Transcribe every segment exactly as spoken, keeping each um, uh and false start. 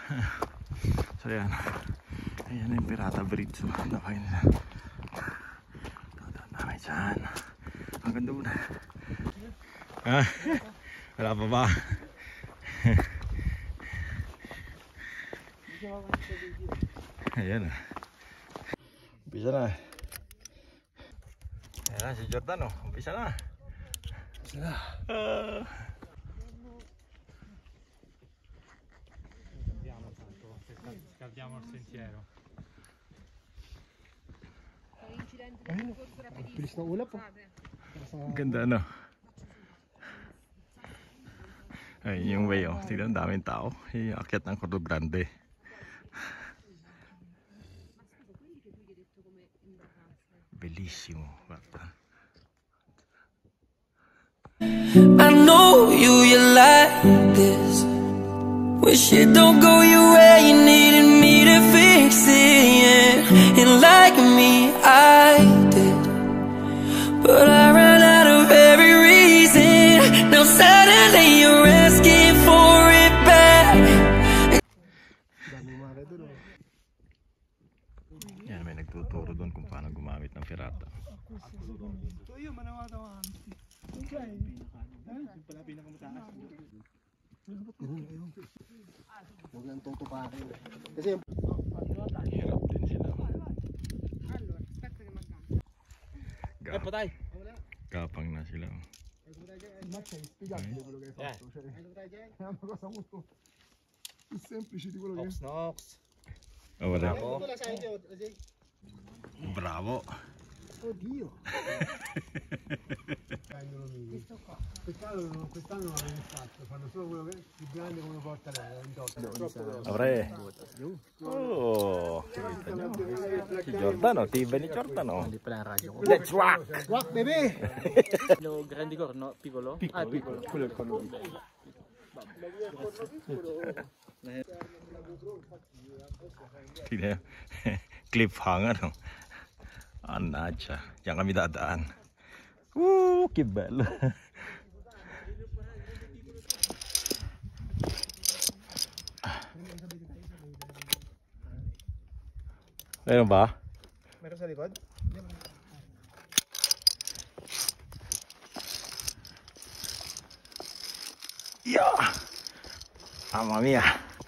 So yan. Ayan yung Pirata Bridge. Nakay nila. Dadaan namin dyan. Hanggang doon. Ha? Wala pa ba? Ayan. Umpisa na. Ayan si Jordan oh. Umpisa na. Umpisa na. Uh... Scaldiamo il sentiero. Bilis na ulap po. Ganda no. Ay, yung way oh. Tignan, daming tao. Iakyat ng Cordon Grande. Bellissimo, guarda. I know you, you like this. Wish it don't go your way, you needed me to fix it, yeah. And like me, I did, but I ran out of every reason. Now suddenly you're asking for it back. Yan, may nagtuturo doon kung paano gumamit ng Pirata. Huwag lang tutupakin. Kasi yung... Hirap din sila. Eh, patay. Gapang na sila. È semplice di quello che... Ox Nox. Oh, wala. Bravo. Bravo. Oddio. Peccato che quest'anno non l'hanno fatto, fanno solo quello che più grande come porta lei. Apre. Oh. Si Jordan oh, tiba ni Jordan oh. Hindi pala ang radyo ko. Let's rock. Rock baby! Lo grande corno, piccolo? Piccolo, Ah, piccolo. quello è il corno. Tignan. Cliffhanger oh. Annaggia, diyan kami dadaan. Uh, che bello. Meron ba? Meron sa likod? Yeah! Mamma mia!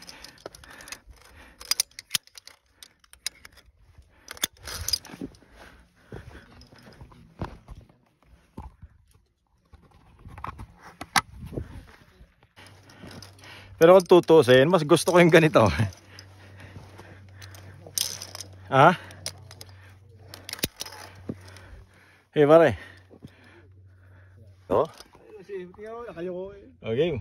Pero kung tutusin, mas gusto ko yung ganito. Ha? Hey pare. Oh? Okay.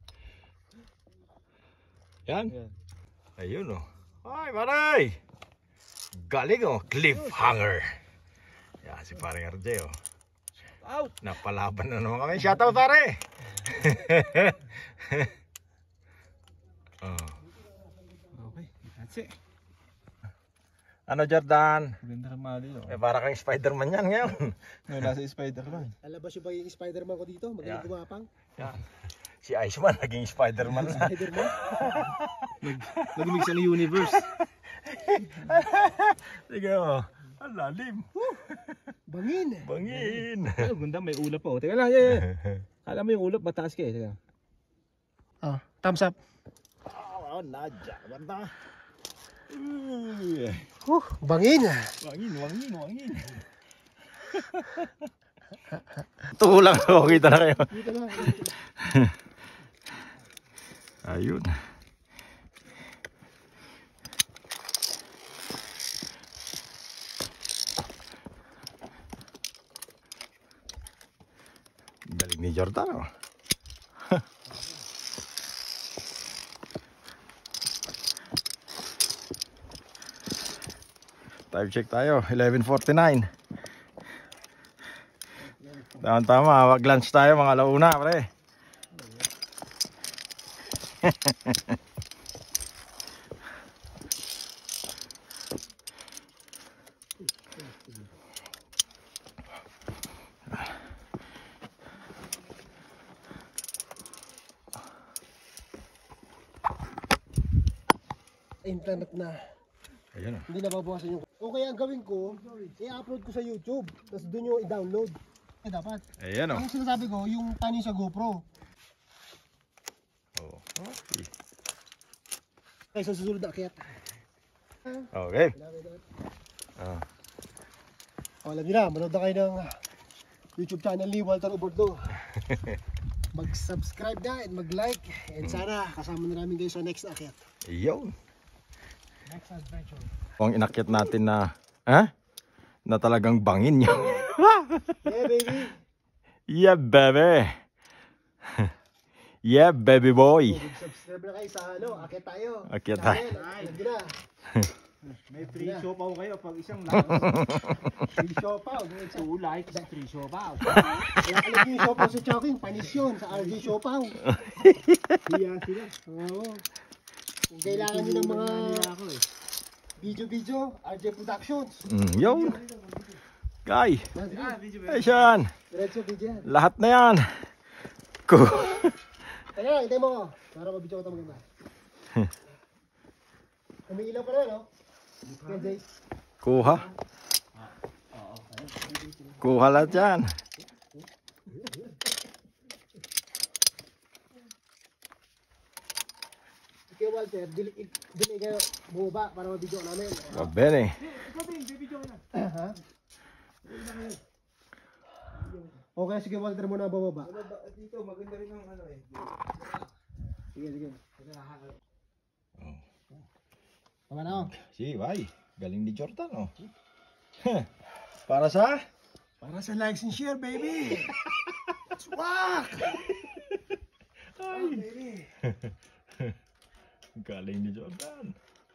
Yan. Ayun oh. Ay pare. Galing oh. Cliffhanger. Yan si pare R J oh. Out. Napalaban na naman kami. Shoutout pare. Oh. Okay, that's it. Ano Jordan? Ganda ng mali oh. Eh para kang Spider-Man yan ngayon. Ngayon nasa Spider-Man. Alabas yung ba yung Spider-Man ko dito? Magaling gumapang? Yan. Si Iceman naging Spider-Man. Spider-Man? Nag-mix sa universe. Sige mo. Ang lalim. Bangin! Bangin. Ay, ganda, may ulap pa oh. Teka lang, yeah, yeah. Kala mo yung ulap, mataas ka eh. Teka. Oh, thumbs up. Oh, nadya. Banda. Uh, bangin! Wangin, wangin, wangin. Ito lang ako, kita na kayo. Dito na. Ayun. Galing ni Jordan oh. Time check tayo, eleven forty-nine. Tama tama, mag-lunch tayo mga alauna, pre. internet na. Ayan o. Hindi na babawasan yung... O kaya ang gawin ko, i-upload ko sa YouTube. Tapos doon yung i-download. Eh dapat. Ayan o. Ang sinasabi ko, yung tanin sa GoPro. Oh. Okay. Kaya sa susunod na akyat. Okay. Ah. O, alam nyo na, manood na kayo ng YouTube channel ni Walter Ubordo. Mag-subscribe na and mag-like. And sana kasama na namin kayo sa next na akyat. Iyon. Next adventure. Ang inakyat natin na, ha? Na talagang bangin niya. Yeah, baby. Yeah, baby. Yeah, baby boy. Subscribe na kayo sa ano, akyat tayo. Akyat tayo. Channel, Ay, alam nyo na. May free siopaw kayo pag isang lakas. Free siopaw. Two likes, free siopaw. Kaya alam nyo yung siopaw sa Chowking, panis yun, sa R J Siopaw. Hiya sila. Oo. Kung kailangan nyo ng mga video-video, R J Productions. Mm, yun. Guy. Ah, Ay, siyan. Diretso video yan. Lahat na yan. Ko. Kaya, hintay mo. Para mabidyo ko ito maganda. Umiilaw ka na, no? Kaya, Jay. Kuha. Kuha lahat yan. Kaya, Walter, dili dili kayo bumaba para mabidyo ko namin. O, bene. Ha? Okay, sige, Walter muna bababa. Dito, maganda rin ang ano eh. Sige, sige. Tama na, oh. Si, bye. Galing ni Jordan, oh. Para sa? Para sa likes and share, baby! Swak! Ay. Baby! Galing ni Jordan.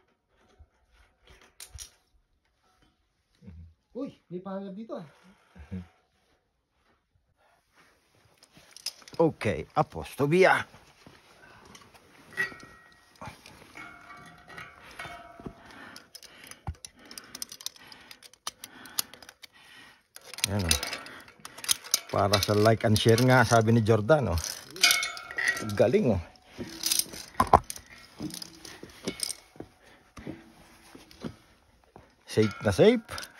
Uy, may pangab dito, ah. Okay, apostobia. Yan o. Para sa like and share nga, sabi ni Jordan, oh. Galing, oh. Safe na safe.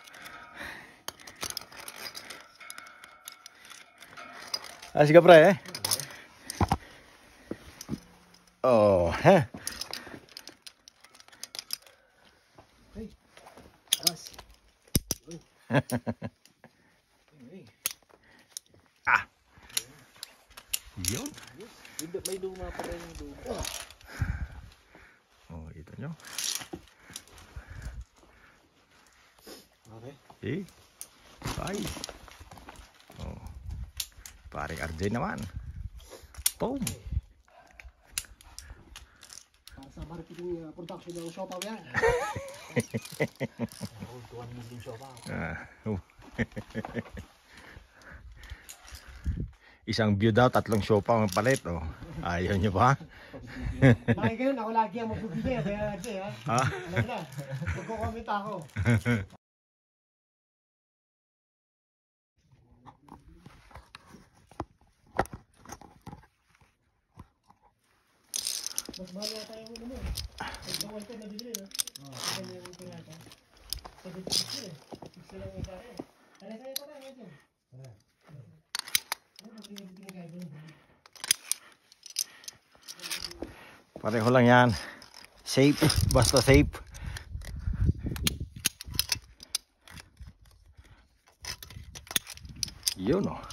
Ah, sige pre, eh. Oh, heh. Hey, aras. Ah. Yun. May luma pa rin yung luma. Oh, kita nyo. Okay. Eh. Bye. Oh. Paring R J naman. Boom. Para sa marketing uh, production ng siopaw yan. Tuwan mo yung siopaw. Ah. Oh. Isang view daw, tatlong siopaw ang palit, oh. Ayaw nyo ba? Bakit ganun? Ako lagi ang magbibigay. Kaya R J, ha? Ha? Alam na. Magkukomment ako. Mas mahal na tayo mo naman. Pag bawal ka nabili, no? Oo. Kaya yung ito yata. Sabi ko six yun eh. Six lang yung sa akin. Ano sa'yo pa tayo ito? Ano? Ano binigay ko nito? Pareho lang yan. Safe. Basta safe. Yun, oh.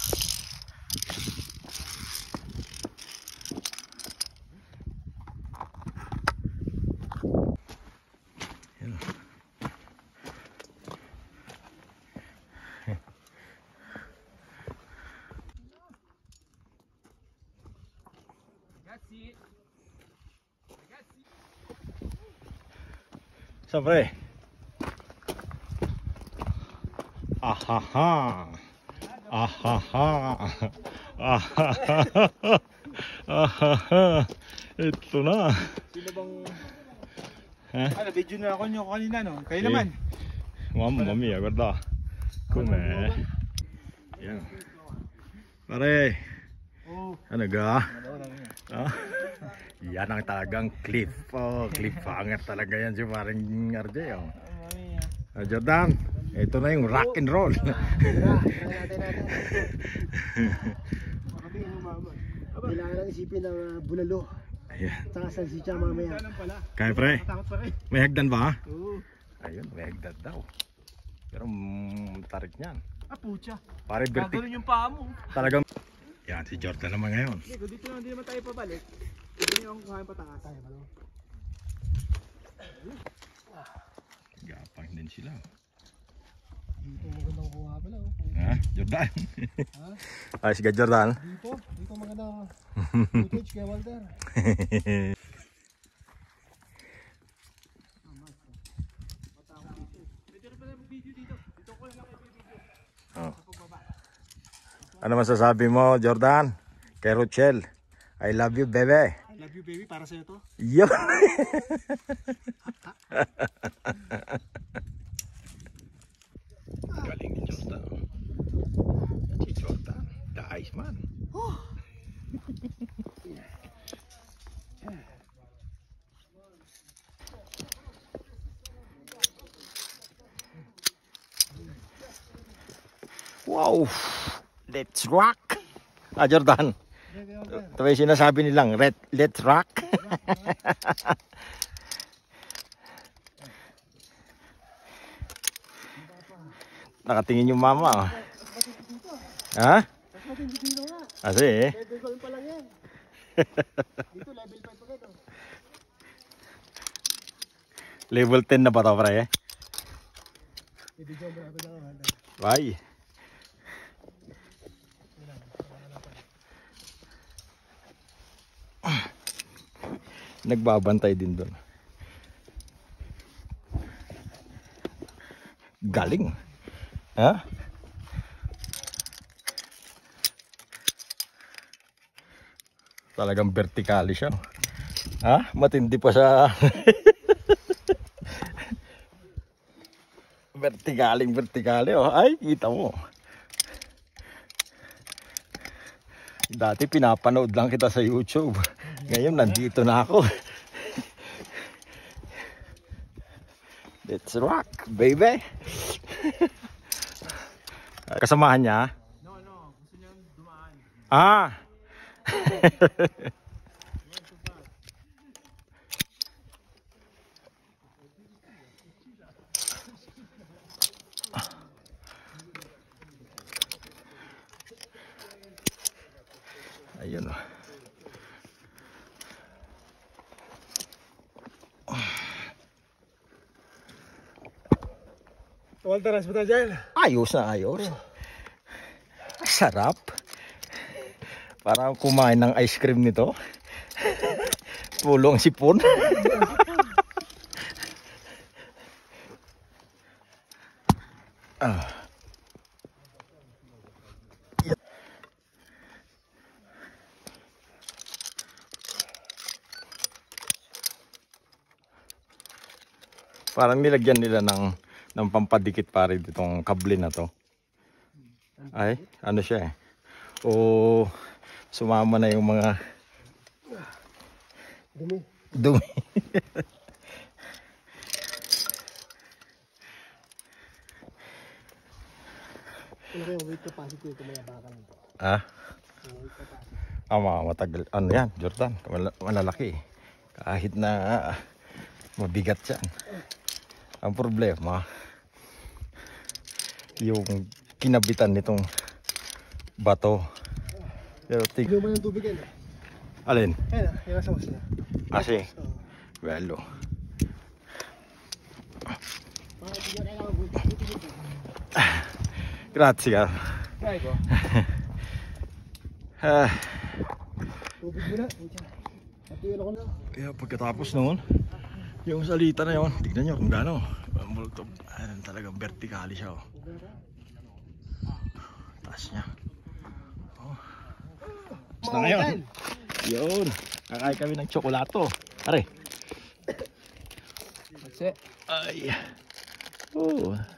Yun. Siyempre. Ahaha. Ahaha. Ahaha. Ahaha. Ito na. Sino bang... Ha? Ano, video na ako nyo kanina, no? Kayo Eh. naman. Mamma mia, guarda. Com'è? Yan. Pare. Oh. Ano ga? Ano, ano, ano. Ah? Yan ang talagang cliff. Oh, cliffhanger talaga yan si paring R J. Oh. Oh, Jordan, ito na yung rock and roll. Kailangan lang isipin ng uh, bulalo. Ayan. Saka salsicha mamaya. Kaya pre, may hagdan ba? Oo. Ayun, may hagdan daw. Pero mm, tarik niyan. Ah, pucha. Pare vertic. Gagawin yung paa mo. Talagang. Yan si Jordan naman ngayon. Hindi, kung dito lang hindi naman tayo pabalik. Hindi nyo akong kuhain patakas tayo. Gapang din sila. Dito magandang kuha pala. Oh. Ha? Jordan? Ha? Ay, sige Jordan. Dito, dito magandang footage kay Walter. Oh. Ano masasabi mo, Jordan? Kay Rochelle, I love you, baby. I love you, baby. Para sa'yo to. Yo. Galing ni Jordan. Si Jordan, the Iceman. Wow, let's rock. Ah, Jordan. Ito yung sinasabi nilang, Let, let's rock. Nakatingin yung mama. Oh. Ha? Kasi eh. Level one pa lang yan. Dito level five pa kayo. Level ten na ba ito, pre? Ibigyan mo ako lang. Bye. Nagbabantay din doon. Galing. Ha? Talagang vertikali siya. Ha? Matindi pa sa vertikaling vertikali. Oh. Ay, kita mo. Dati pinapanood lang kita sa YouTube. Ngayon nandito na ako. Let's rock, baby. Kasamahan niya? No, no. Gusto niya dumaan. Ah. Ayun oh. Walter, as ba dyan? Ayos na ayos. Sarap. Parang kumain ng ice cream nito. Pulong sipon. Ah. Parang nilagyan nila ng ng pampadikit pare ditong kable na to. Ay, ano siya eh. O sumama na yung mga Dumi. dumi. Ano kayo, weight capacity ito mga bakal nito? Ah? Weight capacity. Ama, matagal. Ano yan, Jordan? Mal malalaki. Kahit na uh, mabigat yan. Ang problema, yung kinabitan nitong bato. Pero tig... Hindi mo ng tubig yan. Alin? Ayan na, yung nasa hose na. Kasi, well, oh. Mga hindi nyo kailangan buti-buti. Grazie. Try ko. Ah. Tubig mo na. At yun ako na. Kaya pagkatapos noon, yung salita na yun, tignan nyo kung gaano. Multo, ayun talagang vertikali siya. Oh. Taas niya. Oh. Tapos na ngayon. Yun. Kakain kami ng tsokolato. Are. That's it. Ay. Oh.